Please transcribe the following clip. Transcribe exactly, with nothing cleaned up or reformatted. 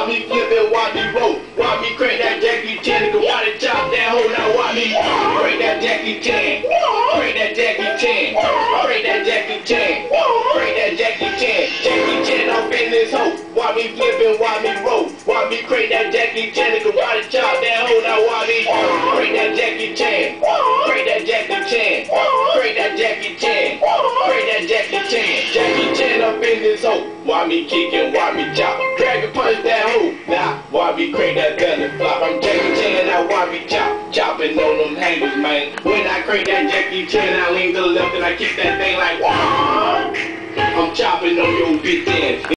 Why me flippin', why me roll? Why me crank that Jackie Chan? Nigga, why they chop that hoe? Now why me crank that Jackie Chan? Crank that Jackie Chan. Crank that Jackie Chan. Crank that Jackie Chan. Jackie Chan off in this hoe. Why me flippin', why me roll? Why me crank that Jackie Chan? Nigga, why they chop that hoe? Now why me crank that Jackie Chan? Crank that Jackie Chan. Crank that Jackie Chan. Crank that Jackie Chan. Jackie Chan up in this hoe. Why me kickin', why me chop? Drag and punch that hoe. Nah, why me crank that belly flop? I'm Jackie Chan, now why me chop? Chopping on them hangers, man. When I crank that Jackie Chan, I lean to the left and I kick that thing like, I'm chopping on your bitch ass.